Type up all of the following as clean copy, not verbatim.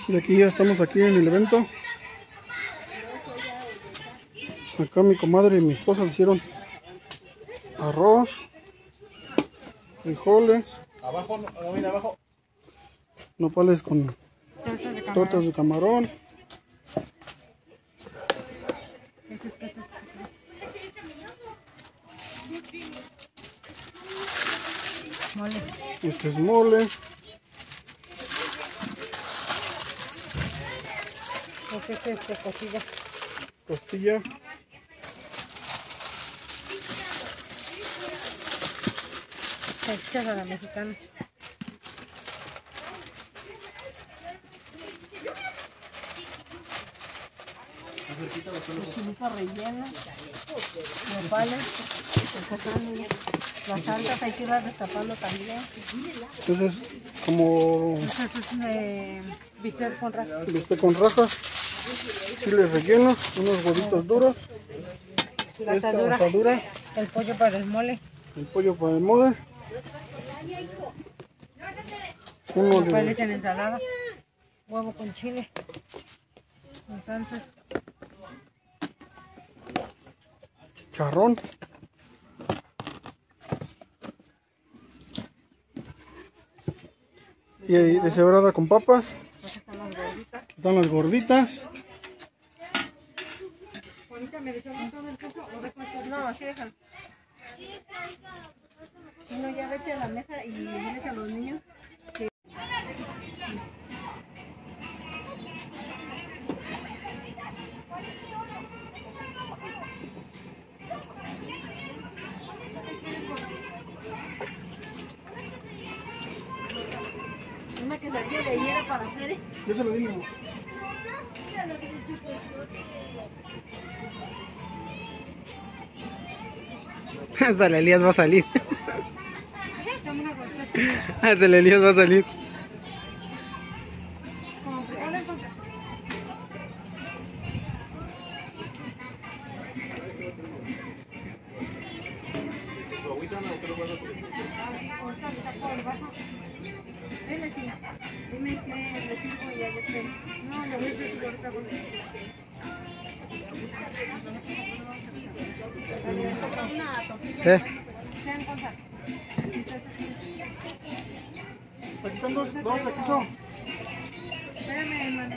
Y aquí ya estamos aquí en el evento. Acá mi comadre y mi esposa le hicieron arroz, frijoles, nopales con tortas de camarón. Mole. Este es mole. Este es costilla. Costilla. Salchichas a la mexicana. Chilitos rellenos, nopales, las salsas hay que irlas destapando también. Entonces, como Este es bistec con rajas. bistec con rajas, chiles rellenos, unos huevitos duros, La esta asadura, asadura, el pollo para el mole, el pollo para el mole, uno nopales de en ensalada, huevo con chile, con salsas. chicharrón, y deshebrada con papas. Están las gorditas. No, así déjalo. Si no, ya vete a la mesa y diles a los niños que... Una quesadilla de ayer era para hacer. Yo se lo dimos. Hasta el Elías va a salir. Hasta el Elías va a salir. Dime que le sirvo y ya después. No, le voy a decir ahorita porque... Aquí están dos de queso. Espérame, hermano.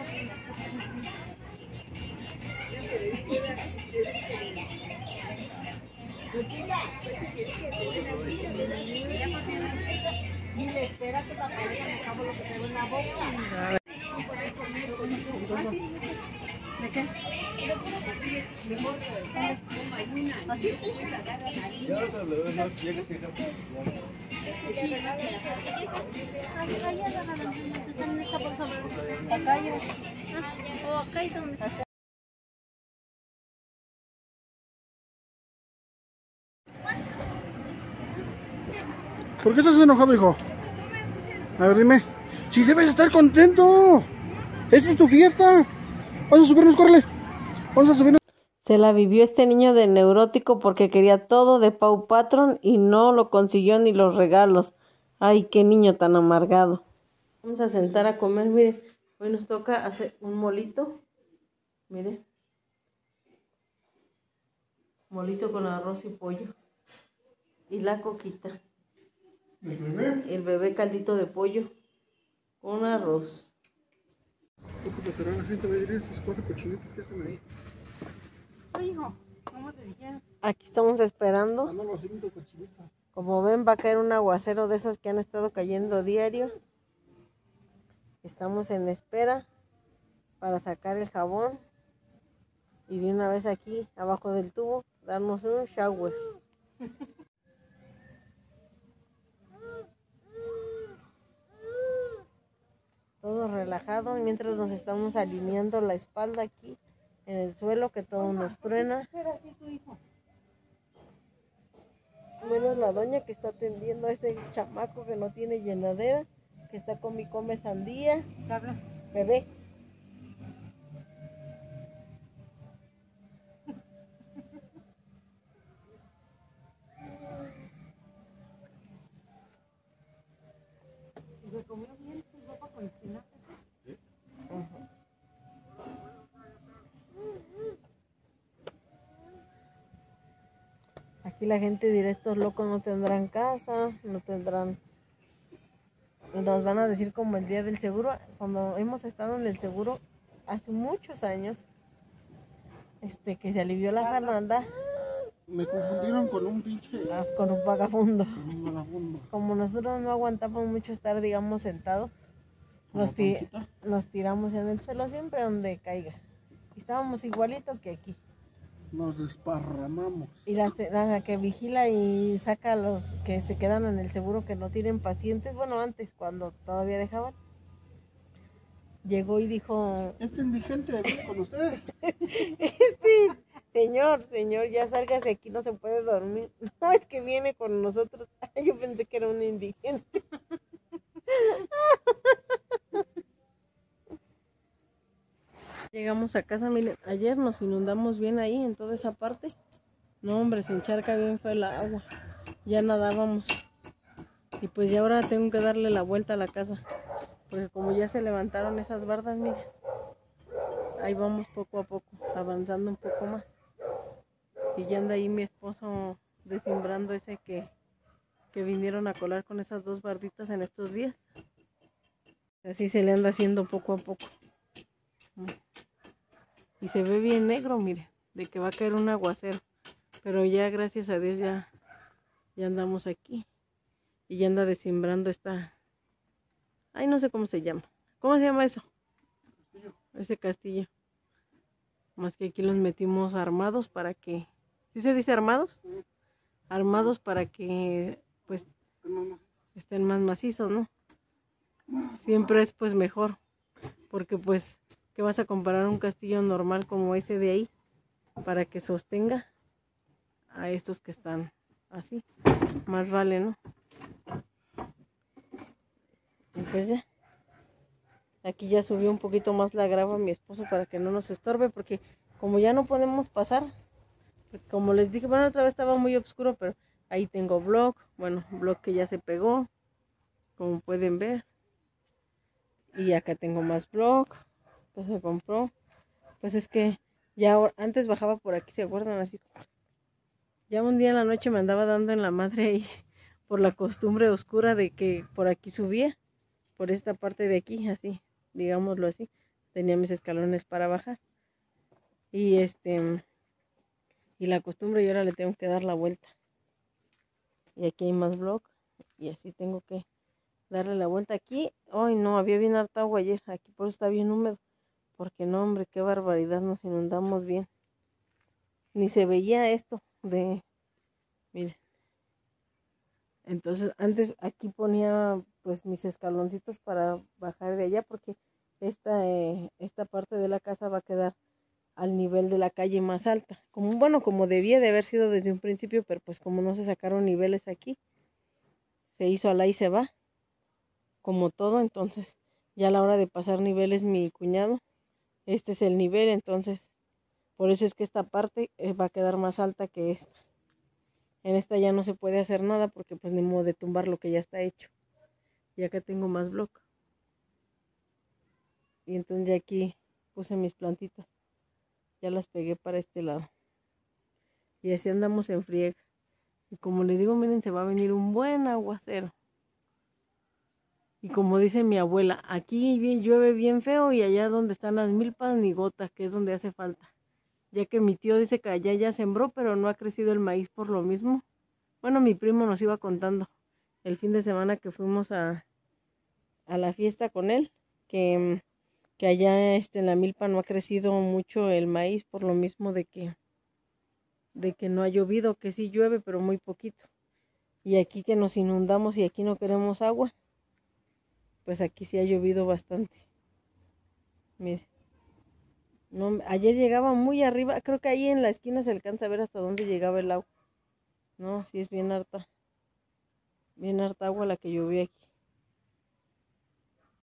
Dile, espérate para que me acabo lo que tengo en la boca. ¿De qué? ¿Así? Acá es donde está. ¿Por qué estás enojado, hijo? A ver, dime. Si debes estar contento. Esta es tu fiesta. Vamos a subirnos, córrele. Vamos a subirnos. Se la vivió este niño de neurótico porque quería todo de Paw Patrón y no lo consiguió ni los regalos. Ay, qué niño tan amargado. Vamos a sentar a comer, mire. Hoy nos toca hacer un molito. Mire. Molito con arroz y pollo. Y la coquita. ¿El bebé? El bebé caldito de pollo. Con arroz. ¿Cómo será la gente? Va a ir a esos 4 cochinitos que están ahí. Oye, hijo, ¿cómo te dijeron? Aquí estamos esperando. No, los 5 cochinitos. Como ven, va a caer un aguacero de esos que han estado cayendo diario. Estamos en espera para sacar el jabón y de una vez aquí, abajo del tubo, darnos un shower. Todo relajado mientras nos estamos alineando la espalda aquí en el suelo, que todo nos truena. Menos la doña que está atendiendo a ese chamaco que no tiene llenadera, que está come y come sandía. Bebé. ¿Se comió bien su ropa con espinaca? Aquí la gente dirá, estos locos no tendrán casa, no tendrán... Nos van a decir como el día del seguro, cuando hemos estado en el seguro hace muchos años, que se alivió la Fernanda. Me confundieron con un pinche... Con un vagabundo. Con un vagabundo. Como nosotros no aguantamos mucho estar, digamos, sentados, nos tiramos en el suelo siempre donde caiga. Y estábamos igualito que aquí. Nos desparramamos. Y la que vigila y saca a los que se quedan en el seguro que no tienen pacientes, bueno, antes, cuando todavía dejaban, llegó y dijo... ¿Este indigente viene con ustedes? Señor, ya sálgase aquí, no se puede dormir. No, es que viene con nosotros. Yo pensé que era un indigente. Llegamos a casa, miren, ayer nos inundamos bien ahí, en toda esa parte. No, hombre, se encharca bien fue el agua. Ya nadábamos. Y pues ya ahora tengo que darle la vuelta a la casa. Porque como ya se levantaron esas bardas, miren. Ahí vamos poco a poco, avanzando un poco más. Y ya anda ahí mi esposo desimbrando ese que vinieron a colar con esas 2 barditas en estos días. Así se le anda haciendo poco a poco. Y se ve bien negro, mire, de que va a caer un aguacero. Pero ya, gracias a Dios, ya andamos aquí. Y ya anda desimbrando esta... Ay, no sé cómo se llama. ¿Cómo se llama eso? Castillo. Ese castillo. Más que aquí los metimos armados para que... ¿Sí se dice armados? Sí. Armados para que, pues, estén más macizos, ¿no? Siempre es, pues, mejor. Porque, pues, ¿qué vas a comparar un castillo normal como ese de ahí? Para que sostenga a estos que están así. Más vale, ¿no? Y pues ya. Aquí ya subió un poquito más la grava mi esposo para que no nos estorbe, porque como ya no podemos pasar, como les dije, bueno, otra vez estaba muy oscuro, pero ahí tengo block, bueno, block que ya se pegó, como pueden ver. Y acá tengo más block que se compró. Pues es que ya antes bajaba por aquí, ¿se acuerdan? Así. Ya un día en la noche me andaba dando en la madre ahí por la costumbre oscura de que por aquí subía, por esta parte de aquí, así, digámoslo así. Tenía mis escalones para bajar. Y y la costumbre, y ahora le tengo que dar la vuelta. Y aquí hay más block. Y así tengo que darle la vuelta aquí. Ay, no, había bien harta agua ayer. Aquí por eso está bien húmedo. Porque no, hombre, qué barbaridad, nos inundamos bien. Ni se veía esto de... Miren. Entonces, antes aquí ponía pues mis escaloncitos para bajar de allá, porque esta parte de la casa va a quedar al nivel de la calle más alta. Como debía de haber sido desde un principio, pero pues como no se sacaron niveles aquí, se hizo al ahí se va, como todo. Entonces, ya a la hora de pasar niveles, mi cuñado, este es el nivel, entonces, por eso es que esta parte va a quedar más alta que esta. En esta ya no se puede hacer nada, porque pues ni modo de tumbar lo que ya está hecho. Y acá tengo más bloque. Y entonces ya aquí puse mis plantitas. Ya las pegué para este lado. Y así andamos en friega. Y como les digo, miren, se va a venir un buen aguacero. Y como dice mi abuela, aquí llueve bien feo y allá donde están las milpas ni gota, que es donde hace falta. Ya que mi tío dice que allá ya sembró, pero no ha crecido el maíz por lo mismo. Bueno, mi primo nos iba contando el fin de semana que fuimos a la fiesta con él, que allá en la milpa no ha crecido mucho el maíz por lo mismo de que no ha llovido, que sí llueve, pero muy poquito. Y aquí que nos inundamos y aquí no queremos agua, pues aquí sí ha llovido bastante. Mire. No, ayer llegaba muy arriba, creo que ahí en la esquina se alcanza a ver hasta dónde llegaba el agua. No, sí es bien harta agua la que llovió aquí.